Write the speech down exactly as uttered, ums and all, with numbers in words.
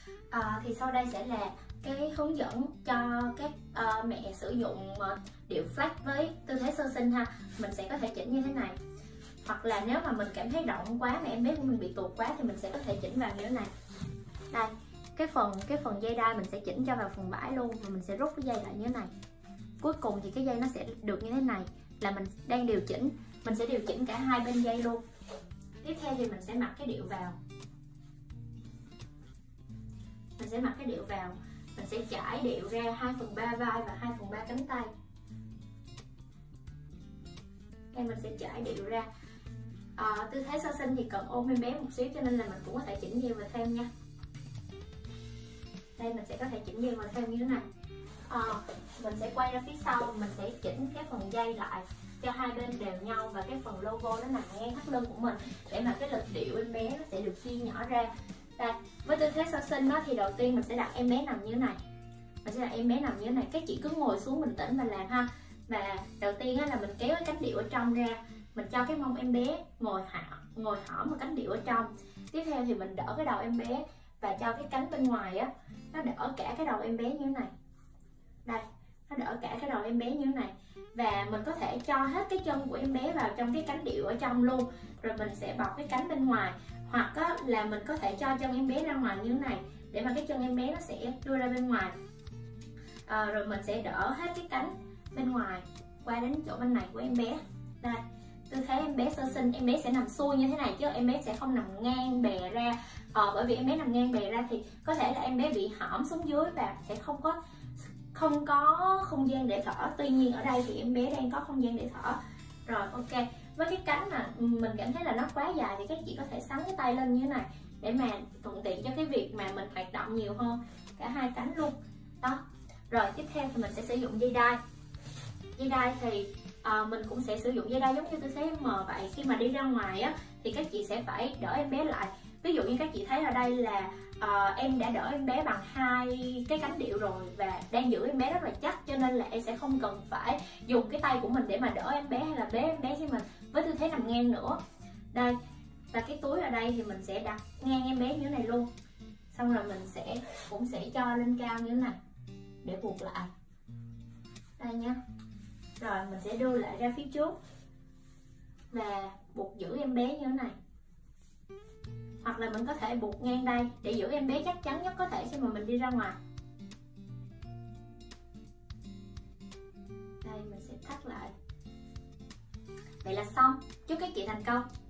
À, thì sau đây sẽ là cái hướng dẫn cho các uh, mẹ sử dụng uh, điệu flex với tư thế sơ sinh ha. Mình sẽ có thể chỉnh như thế này, hoặc là nếu mà mình cảm thấy rộng quá mà em bé của mình bị tuột quá thì mình sẽ có thể chỉnh vào như thế này. Đây, cái phần cái phần dây đai mình sẽ chỉnh cho vào phần bãi luôn, và mình sẽ rút cái dây lại như thế này. Cuối cùng thì cái dây nó sẽ được như thế này, là mình đang điều chỉnh. Mình sẽ điều chỉnh cả hai bên dây luôn. Tiếp theo thì mình sẽ mặc cái điệu vào. Mình sẽ mặc cái điệu vào, mình sẽ trải điệu ra hai phần ba vai và hai phần ba cánh tay. Đây mình sẽ trải điệu ra. À, tư thế sơ sinh thì cần ôm em bé một xíu, cho nên là mình cũng có thể chỉnh dây vào thêm nha. Đây mình sẽ có thể chỉnh dây vào thêm như thế này. À, mình sẽ quay ra phía sau, mình sẽ chỉnh cái phần dây lại cho hai bên đều nhau, và cái phần logo nó nằm ngang thắt lưng của mình, để mà cái lực điệu em bé nó sẽ được chia nhỏ ra. Đây, với tư thế sơ sinh đó thì đầu tiên mình sẽ đặt em bé nằm như thế này. Mình sẽ đặt em bé nằm như thế này, các chị cứ ngồi xuống bình tĩnh và làm ha. Và đầu tiên á, là mình kéo cái cánh điệu ở trong ra, mình cho cái mông em bé ngồi hả, ngồi hõm một cánh điệu ở trong. Tiếp theo thì mình đỡ cái đầu em bé và cho cái cánh bên ngoài á, nó đỡ cả cái đầu em bé như thế này. Đây, nó đỡ cả cái đầu em bé như thế này. Và mình có thể cho hết cái chân của em bé vào trong cái cánh điệu ở trong luôn, rồi mình sẽ bọc cái cánh bên ngoài. Hoặc á, là mình có thể cho chân em bé ra ngoài như thế này, để mà cái chân em bé nó sẽ đưa ra bên ngoài. À, rồi mình sẽ đỡ hết cái cánh bên ngoài qua đến chỗ bên này của em bé. Đây, tư thế em bé sơ sinh, em bé sẽ nằm xuôi như thế này, chứ em bé sẽ không nằm ngang bè ra. à, Bởi vì em bé nằm ngang bè ra thì có thể là em bé bị hõm xuống dưới và sẽ không có không có không gian để thở. Tuy nhiên ở đây thì em bé đang có không gian để thở. Rồi, ok. Với cái cánh mà mình cảm thấy là nó quá dài thì các chị có thể xắn cái tay lên như thế này, để mà thuận tiện cho cái việc mà mình hoạt động nhiều hơn cả hai cánh luôn đó. Rồi tiếp theo thì mình sẽ sử dụng dây đai. Dây đai thì à, mình cũng sẽ sử dụng dây đai giống như tư thế M vậy. Khi mà đi ra ngoài á, thì các chị sẽ phải đỡ em bé lại. Ví dụ như các chị thấy ở đây là à, em đã đỡ em bé bằng hai cái cánh điệu rồi và đang giữ em bé rất là chắc, cho nên là em sẽ không cần phải dùng cái tay của mình để mà đỡ em bé hay là bế em bé khi mình với tư thế nằm ngang nữa. Đây, và cái túi ở đây thì mình sẽ đặt ngang em bé như thế này luôn. Xong rồi mình sẽ cũng sẽ cho lên cao như thế này để buộc lại. Đây nha. Rồi mình sẽ đưa lại ra phía trước và buộc giữ em bé như thế này. Hoặc là mình có thể buộc ngang đây để giữ em bé chắc chắn nhất có thể khi mà mình đi ra ngoài. Đây mình sẽ thắt lại. Vậy là xong. Chúc các chị thành công.